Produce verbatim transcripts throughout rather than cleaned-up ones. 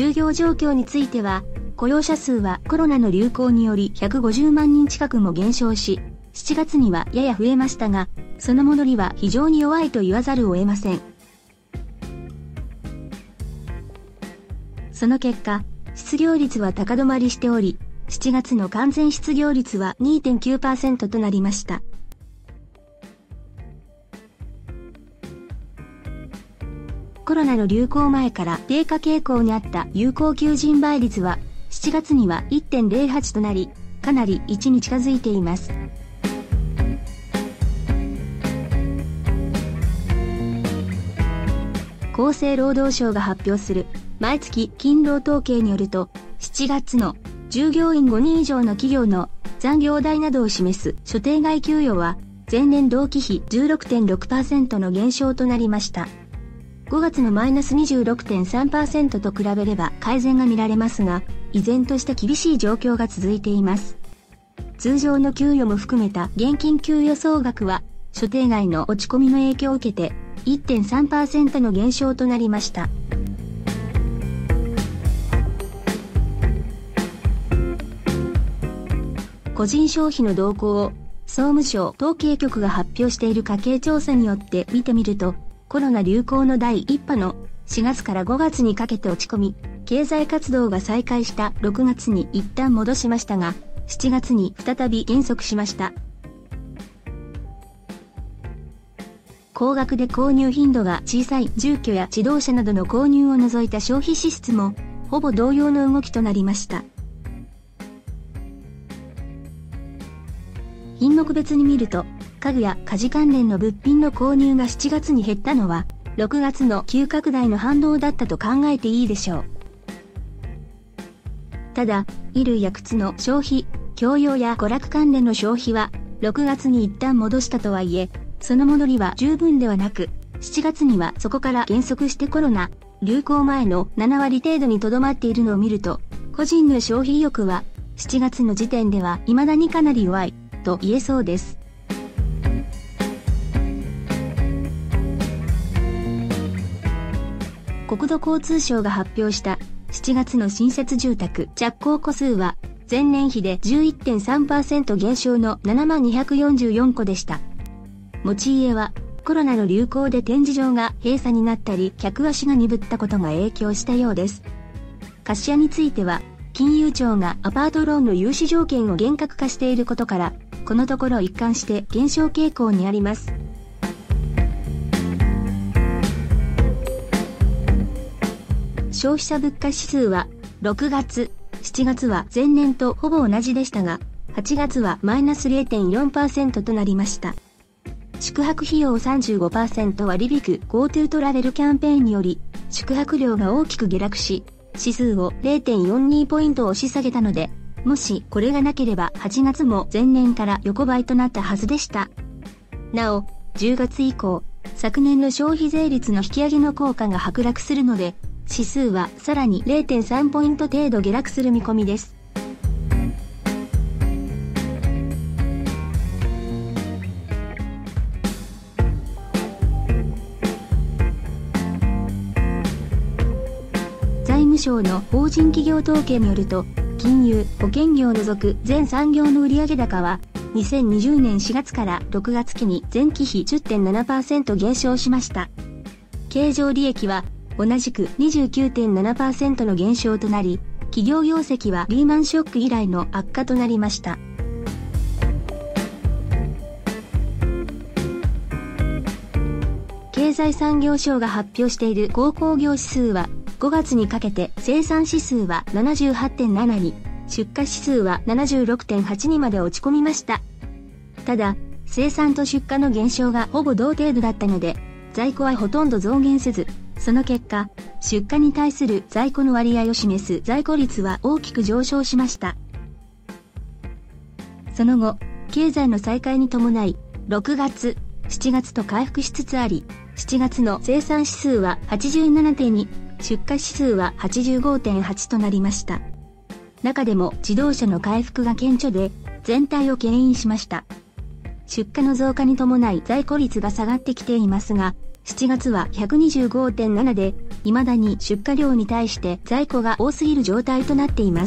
就業状況については、雇用者数はコロナの流行によりひゃくごじゅうまんにん近くも減少し、しちがつにはやや増えましたが、その戻りは非常に弱いと言わざるを得ません。その結果、失業率は高止まりしており、しちがつの完全失業率は にてんきゅうパーセント となりました。コロナの流行前から低下傾向にあった有効求人倍率は、しちがつには いってんゼロはち となり、かなりいちに近づいています。厚生労働省が発表する毎月勤労統計によると、しちがつの従業員ごにん以上の企業の残業代などを示す所定外給与は、前年同期比 じゅうろくてんろくパーセント の減少となりました。ごがつのマイナス にじゅうろくてんさんパーセント と比べれば改善が見られますが、依然とした厳しい状況が続いています。通常の給与も含めた現金給与総額は、所定外の落ち込みの影響を受けて いってんさんパーセント の減少となりました。個人消費の動向を総務省統計局が発表している家計調査によって見てみると、コロナ流行の第一波のしがつからごがつにかけて落ち込み、経済活動が再開したろくがつに一旦戻しましたが、しちがつに再び減速しました。高額で購入頻度が小さい住居や自動車などの購入を除いた消費支出も、ほぼ同様の動きとなりました。品目別に見ると、家具や家事関連の物品の購入がしちがつに減ったのは、ろくがつの急拡大の反動だったと考えていいでしょう。ただ、衣類や靴の消費、教養や娯楽関連の消費は、ろくがつに一旦戻したとはいえ、その戻りは十分ではなく、しちがつにはそこから減速してコロナ、流行前のななわり程度にとどまっているのを見ると、個人の消費意欲は、しちがつの時点では未だにかなり弱い、と言えそうです。国土交通省が発表したしちがつの新設住宅着工戸数は前年比で じゅういってんさんパーセント 減少のななまんにひゃくよんじゅうよんこでした。持ち家はコロナの流行で展示場が閉鎖になったり客足が鈍ったことが影響したようです。貸家については金融庁がアパートローンの融資条件を厳格化していることからこのところ一貫して減少傾向にあります。消費者物価指数はろくがつ、しちがつは前年とほぼ同じでしたが、はちがつはマイナス れいてんよんパーセント となりました。宿泊費用を さんじゅうごパーセント 割引く GoTo トラベルキャンペーンにより、宿泊料が大きく下落し、指数を れいてんよんに ポイント押し下げたので、もしこれがなければはちがつも前年から横ばいとなったはずでした。なお、じゅうがつ以降、昨年の消費税率の引き上げの効果が剥落するので、指数はさらに れいてんさん ポイント程度下落する見込みです。財務省の法人企業統計によると、金融・保険業を除く全産業の売上高は、にせんにじゅうねんしがつからろくがつ期に前期比 じゅってんななパーセント 減少しました。経常利益は、同じく にじゅうきゅうてんななパーセント の減少となり、企業業績はリーマンショック以来の悪化となりました。経済産業省が発表している鉱工業指数は、ごがつにかけて生産指数は ななじゅうはちてんなな に、出荷指数は ななじゅうろくてんはち にまで落ち込みました。ただ、生産と出荷の減少がほぼ同程度だったので、在庫はほとんど増減せず、その結果、出荷に対する在庫の割合を示す在庫率は大きく上昇しました。その後、経済の再開に伴い、ろくがつ、しちがつと回復しつつあり、しちがつの生産指数は はちじゅうななてんに、出荷指数は はちじゅうごてんはち となりました。中でも自動車の回復が顕著で、全体を牽引しました。出荷の増加に伴い在庫率が下がってきていますが、しちがつは ひゃくにじゅうごてんなな で、 未だに出荷量に対して在庫が多すぎる状態となっています。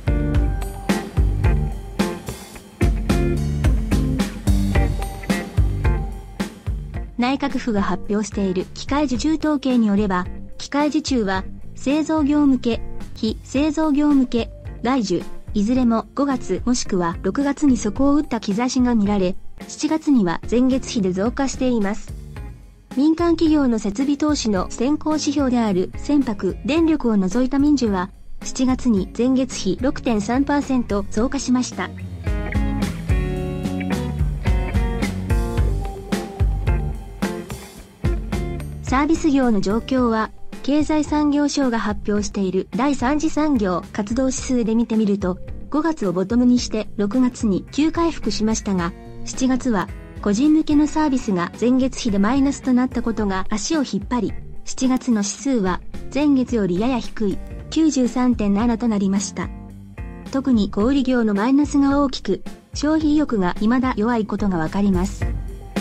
内閣府が発表している機械受注統計によれば、機械受注は製造業向け、非製造業向け、外需、いずれもごがつもしくはろくがつに底を打った兆しが見られ、しちがつには前月比で増加しています。民間企業の設備投資の先行指標である船舶、電力を除いた民需は、しちがつに前月比 ろくてんさんパーセント 増加しました。サービス業の状況は、経済産業省が発表している第三次産業活動指数で見てみると、ごがつをボトムにしてろくがつに急回復しましたが、しちがつは個人向けのサービスが前月比でマイナスとなったことが足を引っ張り、しちがつの指数は前月よりやや低い きゅうじゅうさんてんなな となりました。特に小売業のマイナスが大きく、消費意欲が未だ弱いことがわかります。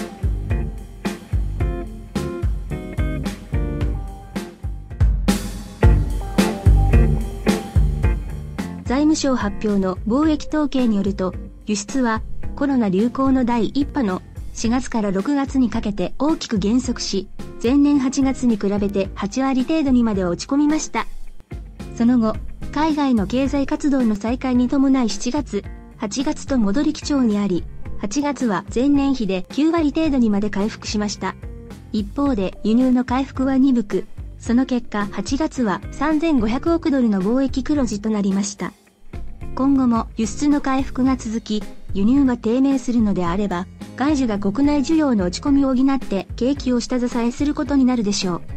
財務省発表の貿易統計によると、輸出はコロナ流行の第一波のしがつからろくがつにかけて大きく減速し、前年はちがつに比べてはちわり程度にまで落ち込みました。その後、海外の経済活動の再開に伴いしちがつ、はちがつと戻り基調にあり、はちがつは前年比できゅうわり程度にまで回復しました。一方で輸入の回復は鈍く、その結果はちがつはさんぜんごひゃくおくドルの貿易黒字となりました。今後も輸出の回復が続き、輸入が低迷するのであれば、外需が国内需要の落ち込みを補って景気を下支えすることになるでしょう。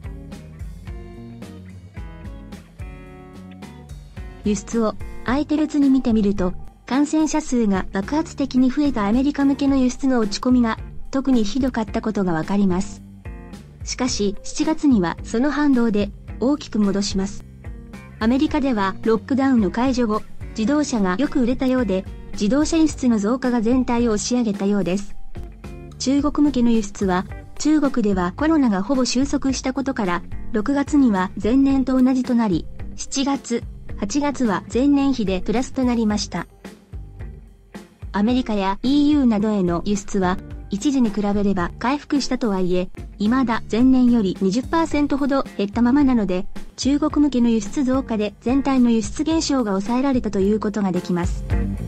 輸出を相手別に見てみると、感染者数が爆発的に増えたアメリカ向けの輸出の落ち込みが特にひどかったことがわかります。しかししちがつにはその反動で大きく戻します。アメリカではロックダウンの解除後、自動車がよく売れたようで、自動車輸出の増加が全体を押し上げたようです。中国向けの輸出は、中国ではコロナがほぼ収束したことから、ろくがつには前年と同じとなり、しちがつ、はちがつは前年比でプラスとなりました。アメリカや イーユー などへの輸出は、一時に比べれば回復したとはいえ、未だ前年より にじゅっパーセント ほど減ったままなので、中国向けの輸出増加で全体の輸出減少が抑えられたということができます。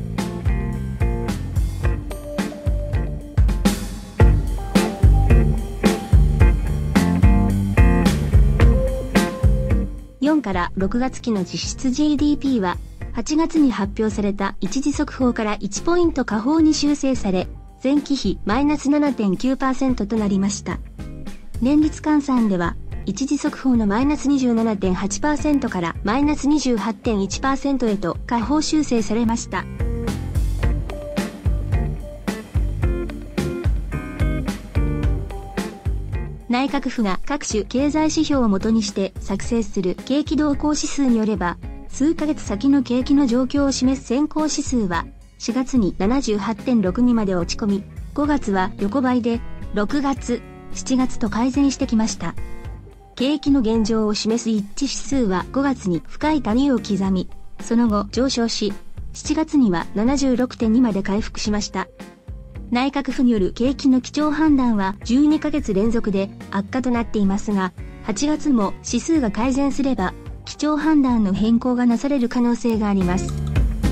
よんからろくがつ期の実質 ジーディーピー は、はちがつに発表された一時速報からいちポイント下方に修正され、前期比マイナス ななてんきゅうパーセント となりました。年率換算では、一時速報のマイナス にじゅうななてんはちパーセント からマイナス にじゅうはちてんいちパーセント へと下方修正されました。内閣府が各種経済指標をもとにして作成する景気動向指数によれば、数ヶ月先の景気の状況を示す先行指数は、しがつに ななじゅうはちてんろくに まで落ち込み、ごがつは横ばいで、ろくがつ、しちがつと改善してきました。景気の現状を示す一致指数はごがつに深い谷を刻み、その後上昇し、しちがつには ななじゅうろくてんに まで回復しました。内閣府による景気の基調判断はじゅうにかげつ連続で悪化となっていますが、はちがつも指数が改善すれば、基調判断の変更がなされる可能性があります。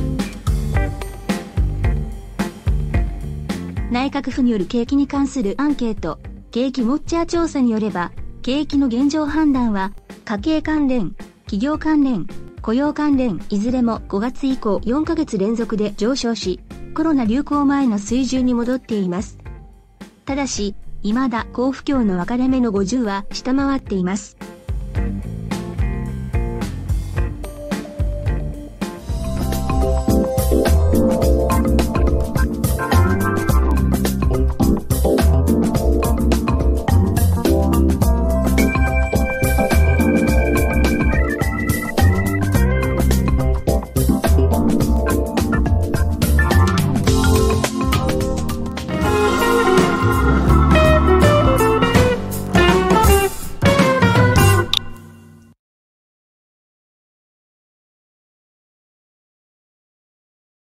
内閣府による景気に関するアンケート、景気ウォッチャー調査によれば、景気の現状判断は、家計関連、企業関連、雇用関連、いずれもごがつ以降よんかげつ連続で上昇し、コロナ流行前の水準に戻っています。ただし、未だ好不況の分かれ目のごじゅうは下回っています。